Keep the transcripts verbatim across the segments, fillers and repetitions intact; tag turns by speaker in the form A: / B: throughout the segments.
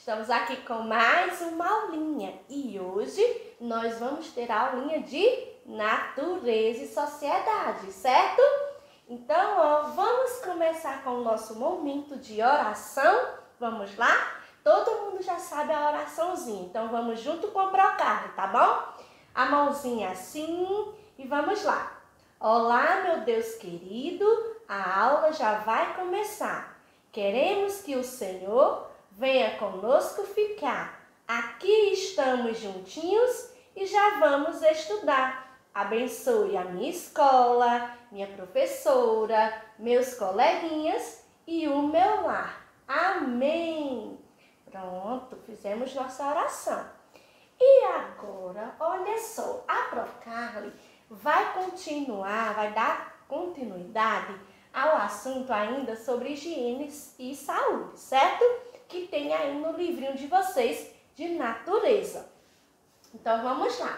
A: Estamos aqui com mais uma aulinha e hoje nós vamos ter a aulinha de natureza e sociedade, certo? Então, ó, vamos começar com o nosso momento de oração. Vamos lá? Todo mundo já sabe a oraçãozinha, então vamos junto com o Procarli, tá bom? A mãozinha assim e vamos lá. Olá, meu Deus querido, a aula já vai começar. Queremos que o Senhor venha conosco ficar. Aqui estamos juntinhos e já vamos estudar. Abençoe a minha escola, minha professora, meus coleguinhas e o meu lar. Amém. Pronto, fizemos nossa oração. E agora, olha só, a Procarli vai continuar, vai dar continuidade ao assunto ainda sobre higiene e saúde, certo? Que tem aí no livrinho de vocês de natureza. Então, vamos lá.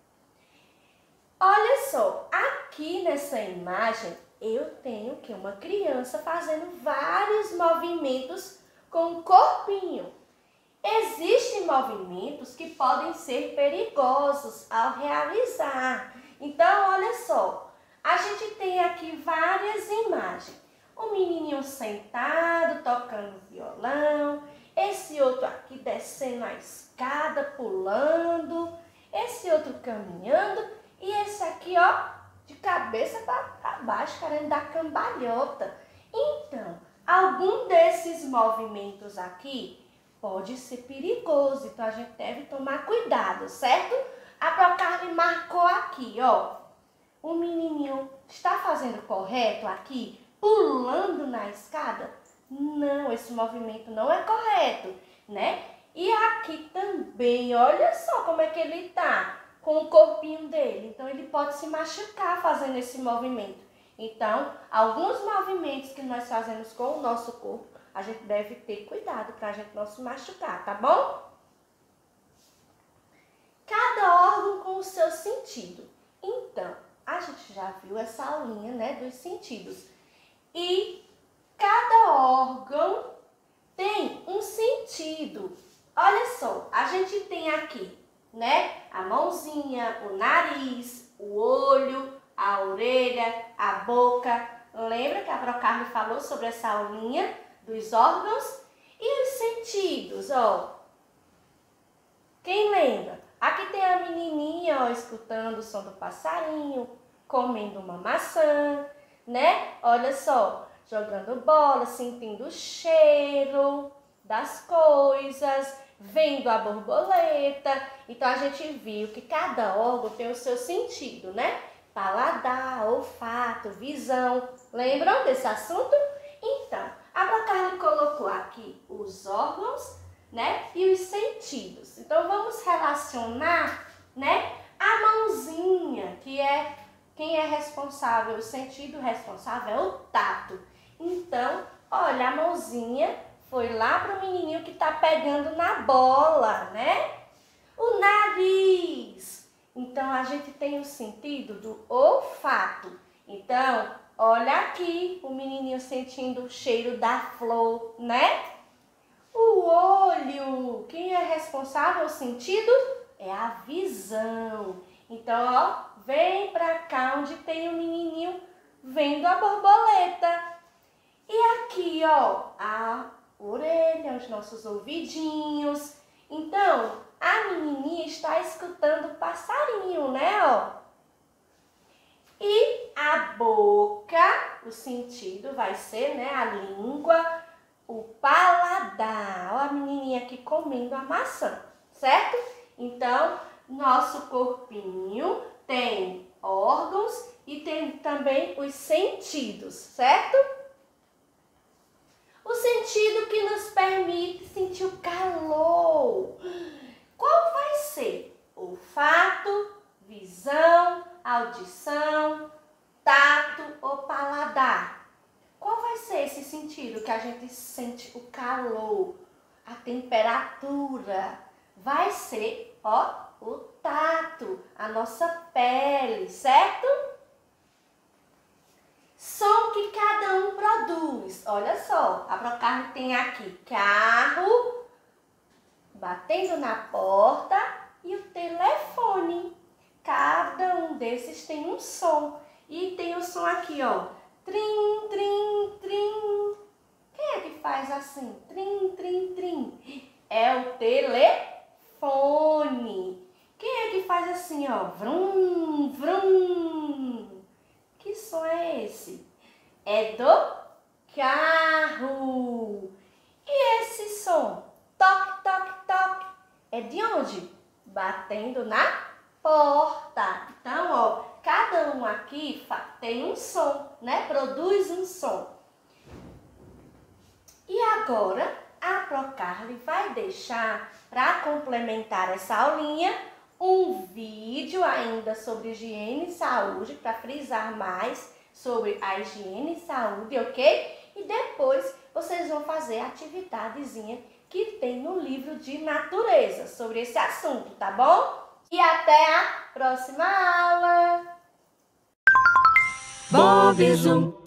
A: Olha só, aqui nessa imagem eu tenho que uma criança fazendo vários movimentos com o corpinho. Existem movimentos que podem ser perigosos ao realizar. Então, olha só, a gente tem aqui várias imagens. Um menininho sentado, tocando violão. Esse outro aqui descendo a escada, pulando. Esse outro caminhando. E esse aqui, ó, de cabeça para baixo, querendo dar cambalhota. Então, algum desses movimentos aqui pode ser perigoso, então a gente deve tomar cuidado, certo? A Procarli marcou aqui, ó. O menininho está fazendo correto aqui, pulando na escada? Não, esse movimento não é correto, né? E aqui também, olha só como é que ele tá com o corpinho dele. Então, ele pode se machucar fazendo esse movimento. Então, alguns movimentos que nós fazemos com o nosso corpo, a gente deve ter cuidado para a gente não se machucar, tá bom? Cada órgão com o seu sentido. Então, a gente já viu essa aulinha, né, dos sentidos. E cada órgão tem um sentido. Olha só, a gente tem aqui, né, a mãozinha, o nariz, o olho, a orelha, a boca. Lembra que a Procarli falou sobre essa aulinha dos órgãos? E os sentidos, ó. Quem lembra? Aqui tem a menininha, ó, escutando o som do passarinho, comendo uma maçã, né? Olha só, jogando bola, sentindo o cheiro das coisas, vendo a borboleta. Então, a gente viu que cada órgão tem o seu sentido, né? Paladar, olfato, visão. Lembram desse assunto? Então, a Procarli colocou aqui os órgãos, né, e os sentidos. Então, vamos relacionar, né, a mãozinha, que é quem é responsável, o sentido responsável é o tato. Então, olha, a mãozinha foi lá para o menininho que está pegando na bola, né? O nariz. Então, a gente tem o sentido do olfato. Então, olha aqui o menininho sentindo o cheiro da flor, né? O olho, quem é responsável, o sentido, é a visão. Então, ó, vem pra cá onde tem o menininho vendo a borboleta. E aqui, ó, a orelha, os nossos ouvidinhos. Então, a menininha está escutando o passarinho, né, ó? E a boca, o sentido vai ser, né, a língua, o paladar. Olha a menininha aqui comendo a maçã, certo? Então, nosso corpinho tem órgãos e tem também os sentidos, certo? O sentido que nos permite sentir o calor. Qual vai ser? Olfato, visão, audição, tato ou paladar? Qual vai ser esse sentido que a gente sente o calor, a temperatura? Vai ser, ó, o tato, a nossa pele, certo? Som que cada um produz. Olha só, a Procarli tem aqui carro, batendo na porta e o telefone. Cada um desses tem um som. E tem o som aqui, ó. Trim, trim, trim. Quem é que faz assim? Trim, trim, trim. É o telefone. Quem é que faz assim, ó? Vrum, vrum. Que som é esse? É do carro. E esse som? Toque, toque, toque. É de onde? Batendo na porta. Então, ó, cada um aqui tem um som, né? Produz um som. E agora, a Procarly vai deixar, para complementar essa aulinha, um vídeo ainda sobre higiene e saúde, para frisar mais sobre a higiene e saúde, ok? E depois vocês vão fazer a atividadezinha que tem no livro de natureza sobre esse assunto, tá bom? E até a próxima aula!
B: Bob Zoom.